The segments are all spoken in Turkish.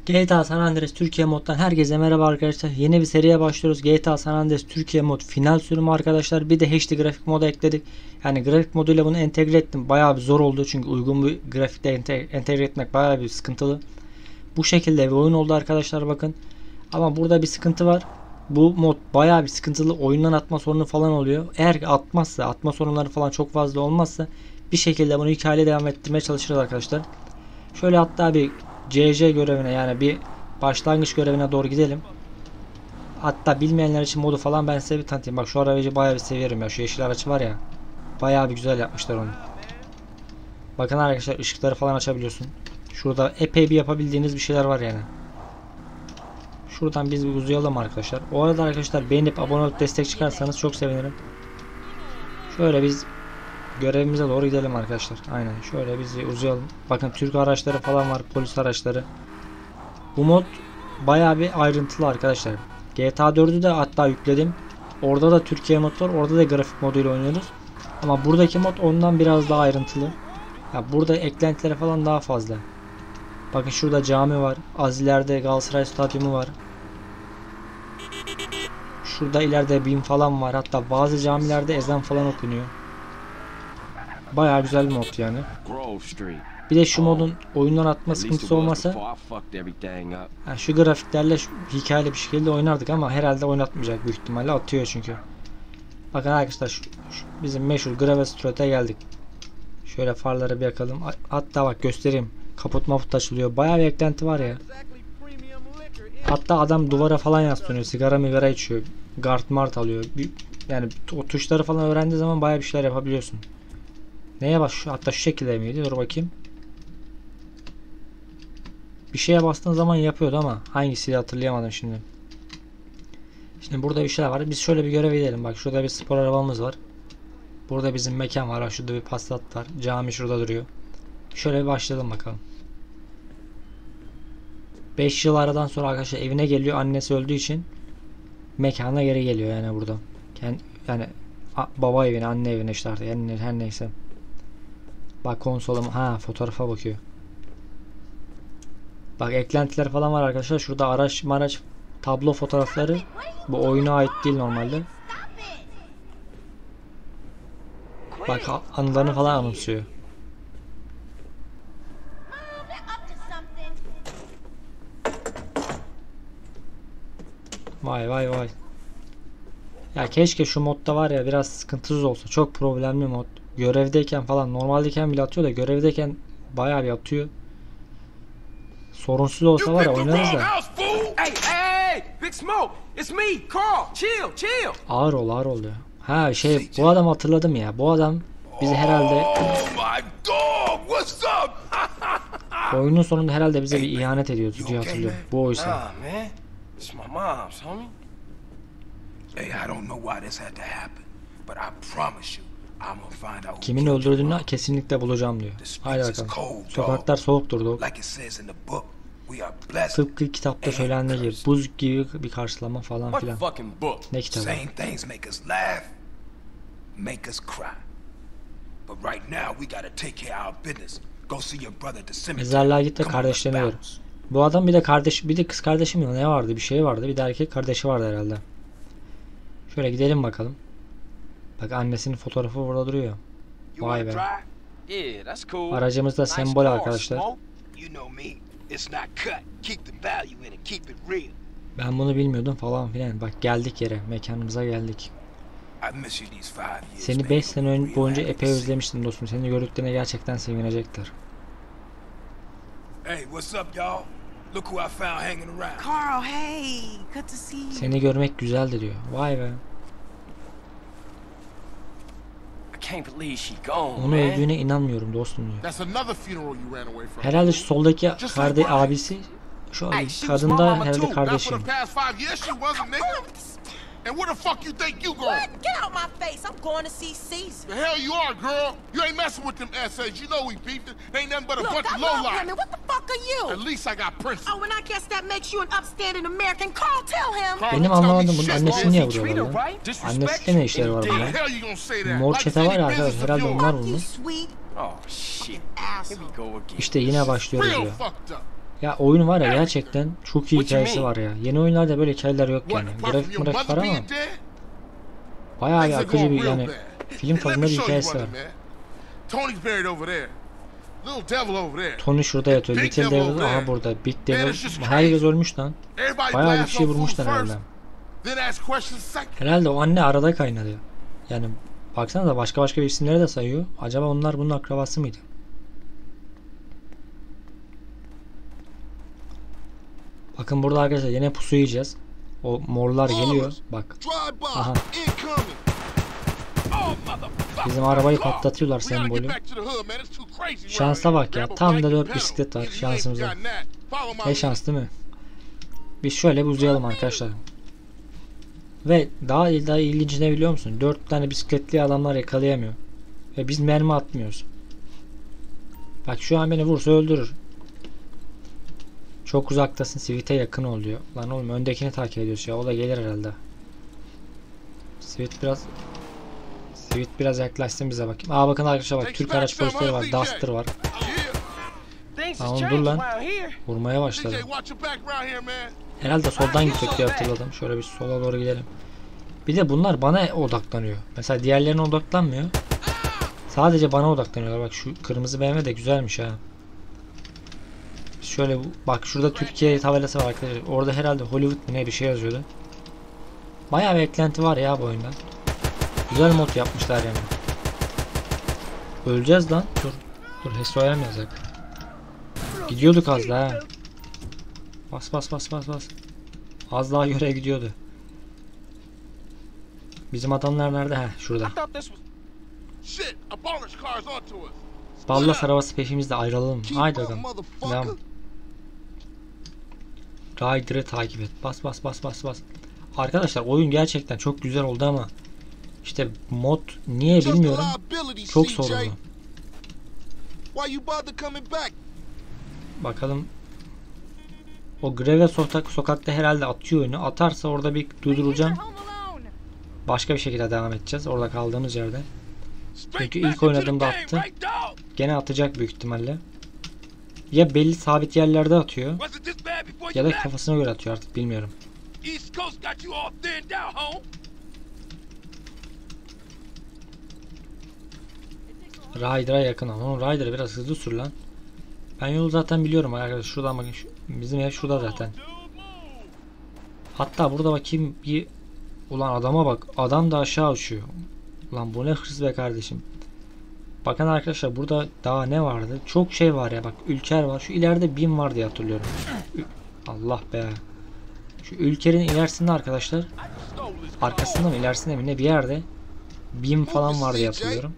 GTA San Andreas Türkiye moddan herkese merhaba arkadaşlar. Yeni bir seriye başlıyoruz. GTA San Andreas Türkiye mod final sürümü arkadaşlar. Bir de HD grafik modu ekledik. Yani grafik moduyla bunu entegre ettim. Bayağı bir zor oldu çünkü uygun bir grafikte entegre etmek bayağı bir sıkıntılı. Bu şekilde bir oyun oldu arkadaşlar, bakın. Ama burada bir sıkıntı var. Bu mod bayağı bir sıkıntılı. Oyundan atma sorunu falan oluyor. Eğer atmazsa, atma sorunları falan çok fazla olmazsa bir şekilde bunu hikayeye devam ettirmeye çalışırız arkadaşlar. Şöyle hatta bir CC görevine, yani bir başlangıç görevine doğru gidelim. Hatta bilmeyenler için modu falan ben size bir tanıtayım. Bak şu aracı bayağı bir seviyorum ya. Şu yeşil araç var ya. Bayağı bir güzel yapmışlar onu. Bakın arkadaşlar, ışıkları falan açabiliyorsun. Şurada epey bir yapabildiğiniz bir şeyler var yani. Şuradan biz bir uzayalım arkadaşlar. O arada arkadaşlar beğenip abone olup destek çıkarsanız çok sevinirim. Şöyle biz görevimize doğru gidelim arkadaşlar. Aynen şöyle biz uzayalım. Bakın Türk araçları falan var, polis araçları. Bu mod bayağı bir ayrıntılı arkadaşlar. GTA 4'ü de hatta yükledim. Orada da Türkiye mod var. Orada da grafik moduyla oynuyoruz. Ama buradaki mod ondan biraz daha ayrıntılı. Ya burada eklentileri falan daha fazla. Bakın şurada cami var. Az ileride Galatasaray Stadyumu var. Şurada ileride BİM falan var. Hatta bazı camilerde ezan falan okunuyor. Bayağı güzel bir mod yani. Bir de şu modun oyundan atma sıkıntısı olmasa yani şu grafiklerle hikayeli bir şekilde oynardık ama herhalde oynatmayacak büyük ihtimalle, atıyor çünkü. Bakın arkadaşlar şu bizim meşhur Grave Street'e geldik. Şöyle farları bir yakalım. Hatta bak göstereyim. Kaput maput açılıyor. Bayağı bir eklenti var ya. Hatta adam duvara falan yaslanıyor. Sigara migara içiyor. Guard mart alıyor. Yani o tuşları falan öğrendiği zaman bayağı bir şeyler yapabiliyorsun. Neye bak şu, hatta şu şekilde miydi? Dur bakayım. Bir şeye bastığın zaman yapıyordu ama hangisiyle hatırlayamadım şimdi. Şimdi burada bir şeyler var. Biz şöyle bir görev edelim. Bak şurada bir spor arabamız var. Burada bizim mekan var. Şurada bir Passat var. Cami şurada duruyor. Şöyle bir başlayalım bakalım. 5 yıl aradan sonra arkadaşlar evine geliyor. Annesi öldüğü için mekana geri geliyor yani burada. Yani baba evine, anne evine işte artık. Yani her neyse. Bak konsolum. Ha, fotoğrafa bakıyor. Bak eklentiler falan var arkadaşlar. Şurada araç tablo fotoğrafları. Bu oyuna ait değil normalde. Bak anılarını falan anımsıyor. Vay vay vay. Ya keşke şu modda var ya biraz sıkıntısız olsa. Çok problemli mod. Görevdeyken falan, normaldeyken bile atıyor da görevdeyken bayağı bir atıyor. Sorunsuz olsa var ya oynarız da. Ağır ol ya. Ha bu adam hatırladım ya. Bu adam bizi herhalde oyunun sonunda herhalde bize bir ihanet ediyordu diye hatırlıyorum. Bu oysa. Kimin öldürdüğünü kesinlikle bulacağım diyor. Haydi bakalım. Sokaklar soğuktur. Tıpkı kitapta söylendiği gibi buz gibi bir karşılama falan filan. Ne kitabı? Mezarlığa git de kardeşlerini gör. Bu adam bir de kız kardeşi mi ne vardı? Bir şey vardı. Bir de erkek kardeşi vardı herhalde. Şöyle gidelim bakalım. Bak annesinin fotoğrafı burada duruyor. Vay be. Aracımız da sembol arkadaşlar. Ben bunu bilmiyordum falan filan. Bak geldik yere. Mekanımıza geldik. Seni 5 sene boyunca epey özlemiştim dostum. Seni gördüklerine gerçekten sevinecekler. Seni görmek güzeldi diyor. Vay be. Onu öldüğüne inanmıyorum dostum diyor. Herhalde şu soldaki abisi, şu kadın da herhalde kardeşim. And where the fuck you think you going? What? Get out my face. I'm going to see Caesar. The hell you are, girl. You ain't messing with them essays. You know we beefed it. They ain't nothing but a bunch of lowlife. What the fuck are you? At least I got principles. Oh, and I guess that makes you an upstanding American. Carl, tell him. Benim anlamadım, bunun annesini niye vuruyorlar lan? Annesiyle ne işleri var bunlar? Mor çete var ya arkadaşlar, herhalde onlar bunlar. İşte yine başlıyoruz diyor. Ya oyun var ya, gerçekten çok iyi hikayesi var ya. Yeni oyunlarda böyle hikayeler yok yani. Grafik mırafik var ama bayağı bir akıcı bir, yani film tadında bir hikayesi var. Tony's buried over there. Little devil over there. Tony şurada yatıyor. Little Devil aha burada. Big Devil. Herkes ölmüş lan. Everybody Bayağı bir blast kişi on food vurmuşlar herhalde. first, then ask questions second. Herhalde o anne arada kaynadı. Yani baksana da başka bir isimleri de sayıyor. Acaba onlar bunun akrabası mıydı? Bakın burada arkadaşlar yine pusu yiyeceğiz. O morlar geliyor. Bak. Drive by. Aha. Incoming. Bizim arabayı patlatıyorlar We gotta sembolü. get back to the hood, man. It's too crazy Şansa around bak here. ya. Grab a Tam bike da and 4 pedal. bisiklet var You ain't şansımıza. gotten that. Follow my Ne lead. şans değil mi? Biz şöyle bir uzayalım arkadaşlar. Ve daha ilginç ne biliyor musun? 4 tane bisikletli adamlar yakalayamıyor. Ve biz mermi atmıyoruz. Bak şu an beni vursa öldürür. Çok uzaktasın, Sweet'e yakın ol diyor. Lan oğlum öndekini takip ediyoruz ya. O da gelir herhalde. Sweet biraz yaklaşsın bize bakayım. Aa bakın arkadaşlar bak, Türk araç polisleri var. Duster var. Tamam dur lan. Vurmaya başladı. DJ, watch your back around here, man. Herhalde soldan gidecek diye hatırladım. Şöyle bir sola doğru gidelim. Bir de bunlar bana odaklanıyor. Mesela diğerlerine odaklanmıyor. Sadece bana odaklanıyorlar. Bak şu kırmızı BMW de güzelmiş ha. Şöyle bak şurada Türkiye tabelası var arkadaşlar. Orada herhalde Hollywood mu ne bir şey yazıyordu. Bayağı bir eklenti var ya bu oyunda. Güzel mod yapmışlar yani. Öleceğiz lan. Dur Heso'ya mı yazak? Gidiyorduk az daha ha. Bas. Az daha göre gidiyordu. Bizim adamlar nerede? Heh şurada. Shit, a bonus car's onto us. Ballas arabası peşimizde, ayrılalım. Haydi bakalım. Devam. Rider'ı takip et. Bas. Arkadaşlar oyun gerçekten çok güzel oldu ama işte mod niye bilmiyorum. Çok sorunlu. Bakalım. O Greve sokakta herhalde atıyor oyunu. Atarsa orada bir durduracağım. Başka bir şekilde devam edeceğiz. Orada kaldığımız yerde. Çünkü ilk oynadığımda attı. Gene atacak büyük ihtimalle. Ya belli sabit yerlerde atıyor. Ya da kafasına göre atıyor artık bilmiyorum. Rider'a yakın ama Rider'a biraz hızlı sür lan. Ben yolu zaten biliyorum arkadaşlar. Şuradan bakın. Bizim ev şurada zaten. Hatta burada bakayım bir. Ulan adama bak. Adam da aşağı uçuyor. Ulan bu ne hırs be kardeşim. Bakın arkadaşlar burada daha ne vardı? Çok şey var ya bak. Ülker var. Şu ileride BİM var diye hatırlıyorum. Allah be. Şu Ülker'in ilerisinde arkadaşlar. Arkasında mı ilerisinde mi ne bir yerde BİM falan var diye hatırlıyorum.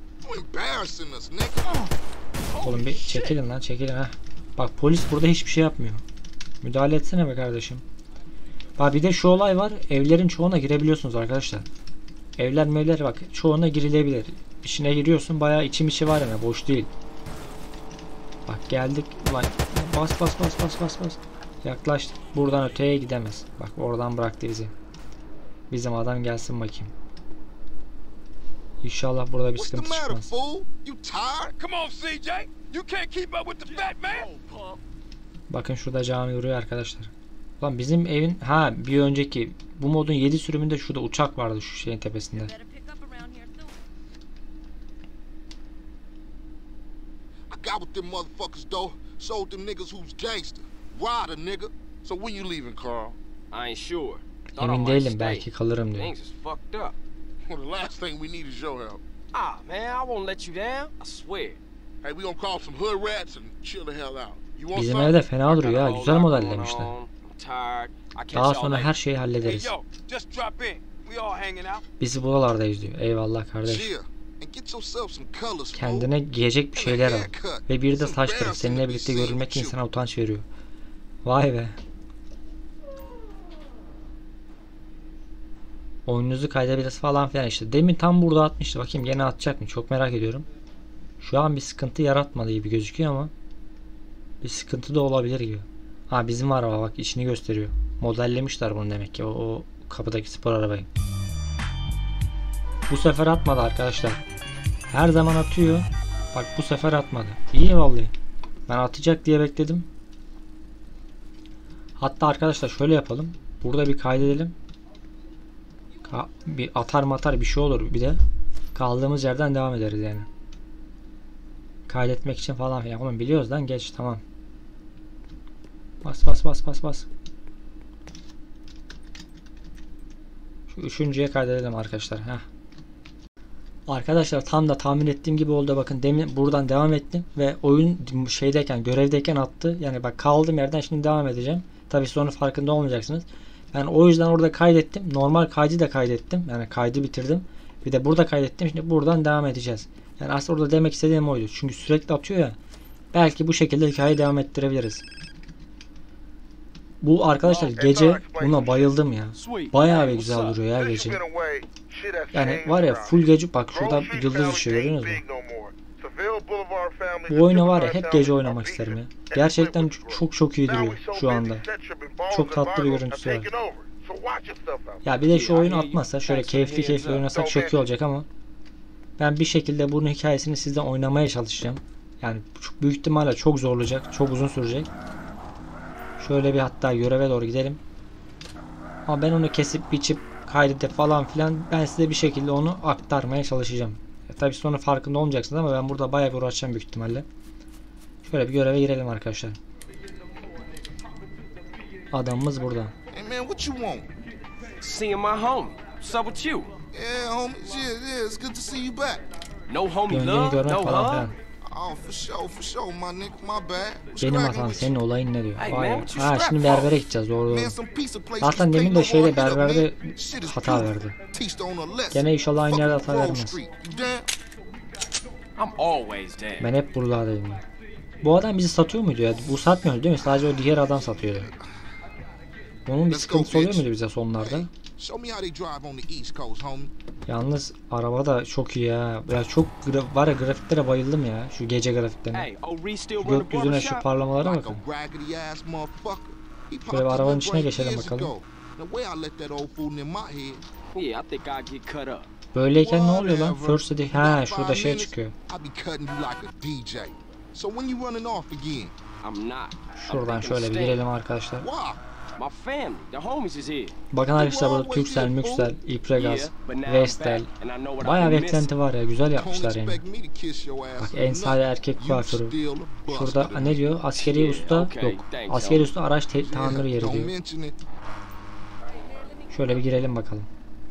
Oğlum bir çekilin lan çekilin ha. Bak polis burada hiçbir şey yapmıyor. Müdahale etsene be kardeşim. Bak bir de şu olay var. Evlerin çoğuna girebiliyorsunuz arkadaşlar. Evler bak çoğuna girilebilir. İçine giriyorsun bayağı içi var yani boş değil. Bak geldik. Ulan bas. Yaklaştık. Buradan öteye gidemez. Bak oradan bıraktı bizi. Bizim adam gelsin bakayım. İnşallah burada bir sıkıntı çıkmaz. Bakın şurada cami duruyor arkadaşlar. Lan bizim evin bir önceki bu modun 7 sürümünde şurada uçak vardı şu şeyin tepesinde. Emin değilim belki kalırım diyor. Well, the last thing we need is your help. Man, I won't let you down. I swear. Hey, we gonna call some hood rats and chill the hell out. You want Bizim some? evde fena duruyor ya. Güzel modellemişler. Daha sonra her şeyi hallederiz. Bizi buralardayız diyor. Eyvallah kardeş. Kendine giyecek bir şeyler al. Ve bir de saç taraf. Seninle birlikte görülmek insana utanç veriyor. Vay be. Oyununuzu kaydederiz falan filan işte. Demin tam burada atmıştı. Bakayım gene atacak mı? Çok merak ediyorum. Şu an bir sıkıntı yaratmadı gibi gözüküyor ama bir sıkıntı da olabilir gibi. Bizim araba bak içini gösteriyor. Modellemişler bunu demek ki. O kapıdaki spor arabayı. Bu sefer atmadı arkadaşlar. Her zaman atıyor. Bak bu sefer atmadı. İyi vallahi. Ben atacak diye bekledim. Hatta arkadaşlar şöyle yapalım. Burada bir kaydedelim. Bir atar matar bir şey olur bir de. Kaldığımız yerden devam ederiz yani. Kaydetmek için falan filan. Oğlum biliyoruz lan, geç tamam. Bas bas bas bas bas. Şu üçüncüye kaydedelim arkadaşlar. Heh. Arkadaşlar tam da tahmin ettiğim gibi oldu. Bakın demin buradan devam ettim ve oyun şeydeyken, görevdeyken attı. Yani bak kaldığım yerden şimdi devam edeceğim. Tabii sonra farkında olmayacaksınız. Ben o yüzden orada kaydettim. Normal kaydı da kaydettim. Yani kaydı bitirdim. Bir de burada kaydettim. Şimdi buradan devam edeceğiz. Yani aslında orada demek istediğim oydu. Çünkü sürekli atıyor ya. Belki bu şekilde hikayeyi devam ettirebiliriz. Bu arkadaşlar gece buna bayıldım ya. Bayağı bir güzel duruyor ya gece. Yani var ya full gece, bak şurada yıldız ışığı görüyorsunuz mu? Bu oyunu var ya hep gece oynamak isterim ya. Gerçekten çok iyi duruyor şu anda. Çok tatlı bir görüntüsü var. Ya bir de şu oyunu atmazsa şöyle keyifli oynasak çok iyi olacak ama ben bir şekilde bunun hikayesini sizden oynamaya çalışacağım. Yani büyük ihtimalle çok zorlayacak, çok uzun sürecek. Şöyle bir hatta göreve doğru gidelim. Ama ben onu kesip biçip kaydedip falan filan ben size bir şekilde onu aktarmaya çalışacağım. Tabii sonra farkında olmayacaksınız ama ben burada bayağı bir uğraşacağım büyük ihtimalle. Şöyle bir göreve girelim arkadaşlar. Adamımız burada. Hey man, what you want? Seeing my homie. What's up with you? Yeah, homie. Yeah, it's good to see you back. No homie Gönlünü love, görmek no falan hug. filan. Oh, for sure, my nigga, my bad. What's Benim cracking hatam, with senin you? olayın ne diyor? Hey, Vay. man, what you Ha strapped şimdi for? berbere gideceğiz, doğru. Man, some piece of place Zaten just demin pay de no şeyde more, hit up, berberde man. Shit is hata beautiful. verdi. Teach the owner a lesson. Gene inşallah aynı yerde hata Fucking Grove vermez. Street, you down? I'm always there. Ben hep buralardayım ya. Bu adam bizi satıyor muydu ya? Bu satmıyordu değil mi? Sadece o diğer adam satıyordu. Onun bir sıkıntısı oluyor muydu bize sonlarda? Show me how they drive on the East Coast, homie. Yalnız araba da çok iyi ya. Ya çok var ya, grafiklere bayıldım ya. Şu gece grafiklerine. Hey, old Reese still Şu run the gökyüzüne şu barbershop? parlamalara Like bakın. a raggedy ass motherfucker. He Şöyle bir popped arabanın up içine right geçelim years bakalım. ago. The way I let that old fool in my head. Yeah, I think I'll get cut up. Böyleyken ne oluyor lan? Whatever. First edit. Ha About şurada 5 şey minutes, çıkıyor. I be cutting you like a DJ. So when you running off again? I'm not. Şuradan I'm şöyle bir staying. girelim arkadaşlar. Why? My family, the homies is here. Bakın arkadaşlar burada Turkcell, Müksel, İpregaz, Yeah, but now I'm Vestel. back and I know what Bayağı I've bir been missing. eklenti var ya. Güzel Don't yapmışlar yani. expect me to kiss your ass Bak or en sade nothing. erkek You kuaförü. still a bust Şurada to ne diyor? Askeri Yeah, usta okay, yok. thanks, Askeri yo. usta araç tamir me. yeri Don't diyor. mention it. Şöyle bir girelim bakalım.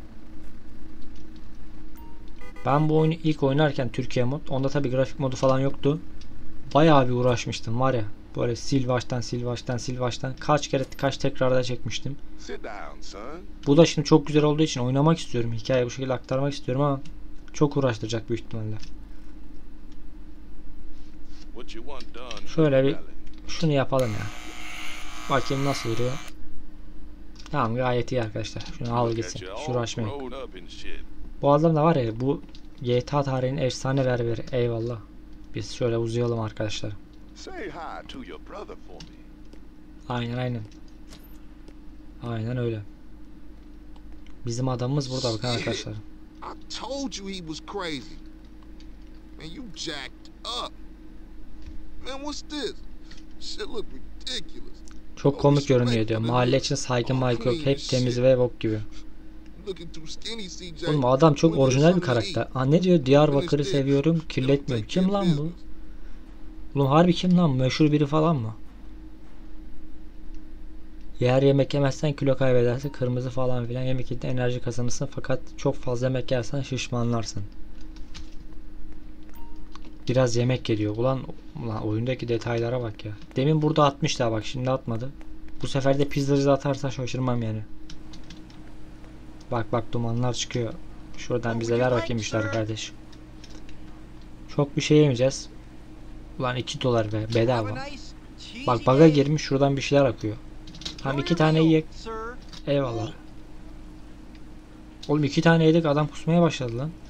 Ben bu oyunu ilk oynarken Türkiye mod, onda tabi grafik modu falan yoktu. Bayağı bir uğraşmıştım var ya. Böyle sil baştan kaç kere kaç tekrarda çekmiştim. Sit down, son. Bu da şimdi çok güzel olduğu için oynamak istiyorum. Hikayeyi bu şekilde aktarmak istiyorum ama çok uğraştıracak büyük ihtimalle. What you want done? Şöyle bir şunu yapalım ya. Bakayım nasıl duruyor. Tamam gayet iyi arkadaşlar. Şunu al gitsin. Şu uğraşmayın. Bu adam da var ya, bu GTA tarihinin efsane berberi. Eyvallah. Biz şöyle uzayalım arkadaşlar. Say hi to your brother for me. Aynen. Aynen öyle. Bizim adamımız burada bakın arkadaşlar. I told you he was crazy. Man, you jacked up. Man, what's this? Shit look ridiculous. Çok komik görünüyor diyor. Mahalle için saygı maygı yok. Hep temiz ve bok gibi. Looking too skinny, CJ. Oğlum adam çok orijinal bir karakter. Aa ne diyor? Diyarbakır'ı seviyorum, kirletmiyorum. Kim lan bu? Oğlum harbi kim lan? Meşhur biri falan mı? Yer yemek yemezsen kilo kaybedersin. Kırmızı falan filan. Yemek yedin enerji kazanırsın. Fakat çok fazla yemek yersen şişmanlarsın. Biraz yemek geliyor. Ulan oyundaki detaylara bak ya. Demin burada atmışlar bak, şimdi atmadı. Bu sefer de pizzacı atarsa şaşırmam yani. Bak dumanlar çıkıyor. Şuradan bize ver bakayım işler kardeş. Çok bir şey yemeyeceğiz. Ulan $2 be bedava. Bak baga girmiş, şuradan bir şeyler akıyor. Tam 2 tane yiyek. Eyvallah. Oğlum 2 tane yedik, adam kusmaya başladı lan.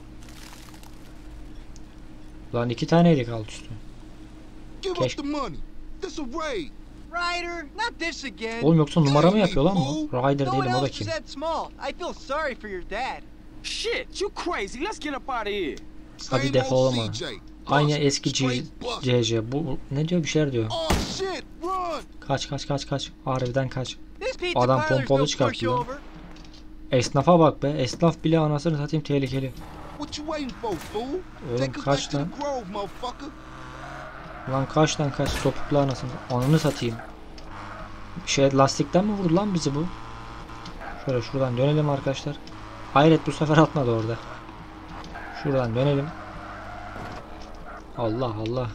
Lan 2 tane yedik alt üstü. Give up the money. This a raid. Ryder, not this again. Oğlum yoksa numara mı yapıyor lan bu? Ryder No one değilim, o da else kim? is that small. I feel sorry for your dad. Shit, you crazy. Let's get up out of here. Hadi Same defolun old ama. CJ. Aynı bust. eski Straight bust. CC. Bu ne diyor, bir şeyler diyor. Oh shit, run! Kaç. Harbiden kaç. This pizza Adam parlor's pompalı no çıkarttı lan. pushover. Esnafa bak be. Esnaf bile anasını satayım tehlikeli. What you waiting for, fool? Oğlum Take us back kaç to the lan. grove, motherfucker. Lan kaç topuklu anasını. Ananı satayım. Lastikten mi vurdu lan bizi bu? Şöyle şuradan dönelim arkadaşlar. Hayret bu sefer atmadı orada. Şuradan dönelim. Allah.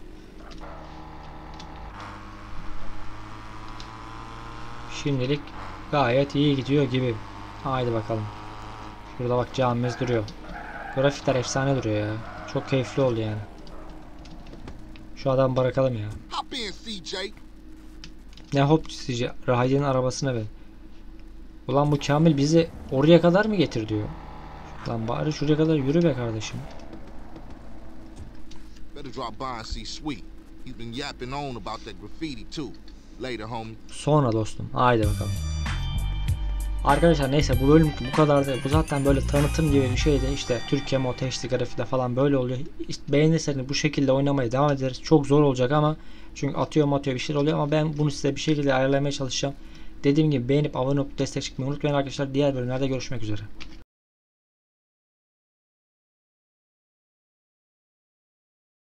Şimdilik gayet iyi gidiyor gibi. Haydi bakalım. Şurada bak camimiz duruyor. Grafikler efsane duruyor ya. Çok keyifli oldu yani. Şu adamı bırakalım ya. Hop in, CJ. Ne hop sizce? Rahide'nin arabasına ver. Ulan bu Kamil bizi oraya kadar mı getir diyor. Lan bari şuraya kadar yürü be kardeşim. Better drop by and see Sweet. He's been yapping on about that graffiti too. Later, homie. Sonra dostum. Haydi bakalım. Arkadaşlar neyse bu bölüm bu kadardı. Bu zaten böyle tanıtım gibi bir şeydi. İşte Türkiye mod HD grafikte falan böyle oluyor. İşte beğenirseniz bu şekilde oynamaya devam ederiz. Çok zor olacak ama çünkü atıyor bir şeyler oluyor ama ben bunu size bir şekilde ayarlamaya çalışacağım. Dediğim gibi beğenip abone olup destek çıkmayı unutmayın arkadaşlar. Diğer bölümlerde görüşmek üzere.